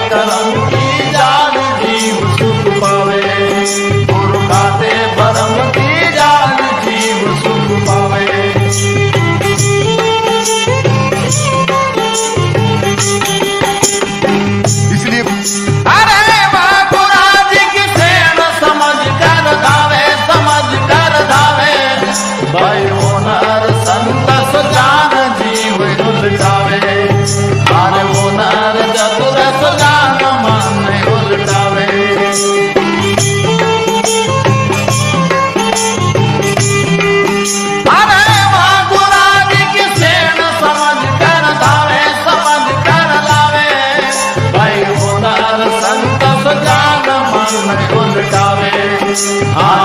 करम की जान जीव सुख पावे, गुरु खाते भरम की जान जीव सुख पावे। इसलिए अरे बाबूराज की सेन समझ कर धावे, समझ कर धावे, भाई होनर संत सुजान जीव उलटावे, अरे होनर चतुर सुजान मन उलटावे। अरे बाबूराज की सेन समझ कर धावे, समझ कर लावे, भाई होनर संत सुजान मन उलटावे।